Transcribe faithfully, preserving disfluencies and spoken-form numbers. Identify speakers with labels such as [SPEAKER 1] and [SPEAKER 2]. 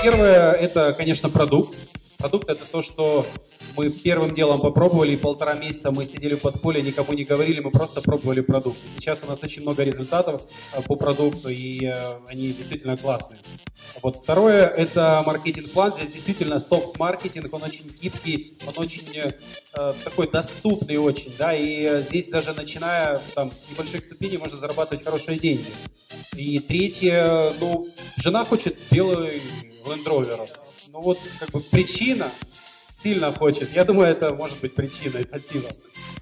[SPEAKER 1] первое, это, конечно, продукт. Продукт – это то, что мы первым делом попробовали, и полтора месяца мы сидели в подполье, никому не говорили, мы просто пробовали продукт. Сейчас у нас очень много результатов по продукту, и они действительно классные. Вот. Второе – это маркетинг-план. Здесь действительно софт-маркетинг, он очень гибкий, он очень э, такой доступный очень, да, и здесь даже начиная там, с небольших ступеней можно зарабатывать хорошие деньги. И третье, ну, жена хочет белый Land Rover. Ну вот, как бы причина, сильно хочет. Я думаю, это может быть причиной. Спасибо.